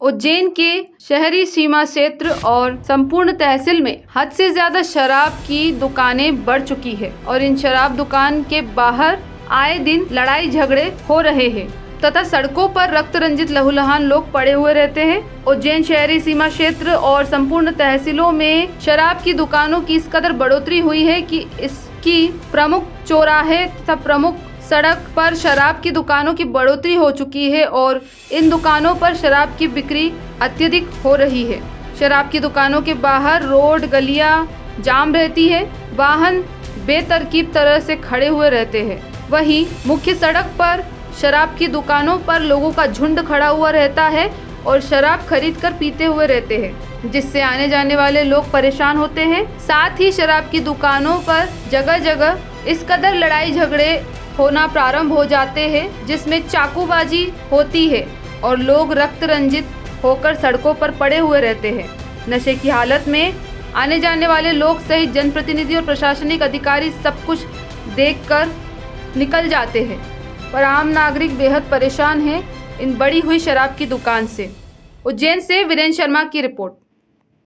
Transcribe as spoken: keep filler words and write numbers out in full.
उज्जैन के शहरी सीमा क्षेत्र और संपूर्ण तहसील में हद से ज्यादा शराब की दुकानें बढ़ चुकी है और इन शराब दुकान के बाहर आए दिन लड़ाई झगड़े हो रहे हैं तथा सड़कों पर रक्त रंजित लहूलुहान लोग पड़े हुए रहते हैं। उज्जैन शहरी सीमा क्षेत्र और संपूर्ण तहसीलों में शराब की दुकानों की इस कदर बढ़ोतरी हुई है कि इसकी प्रमुख चौराहे तथा प्रमुख सड़क पर शराब की दुकानों की बढ़ोतरी हो चुकी है और इन दुकानों पर शराब की बिक्री अत्यधिक हो रही है। शराब की दुकानों के बाहर रोड गलियां जाम रहती है, वाहन बेतरतीब तरह से खड़े हुए रहते हैं। वहीं मुख्य सड़क पर शराब की दुकानों पर लोगों का झुंड खड़ा हुआ रहता है और शराब खरीद कर पीते हुए रहते हैं, जिससे आने जाने वाले लोग परेशान होते हैं। साथ ही शराब की दुकानों पर जगह जगह इस कदर लड़ाई झगड़े होना प्रारंभ हो जाते हैं जिसमें चाकूबाजी होती है और लोग रक्त रंजित होकर सड़कों पर पड़े हुए रहते हैं। नशे की हालत में आने जाने वाले लोग सहित जनप्रतिनिधि और प्रशासनिक अधिकारी सब कुछ देखकर निकल जाते हैं, पर आम नागरिक बेहद परेशान हैं इन बढ़ी हुई शराब की दुकान से। उज्जैन से वीरेंद्र शर्मा की रिपोर्ट।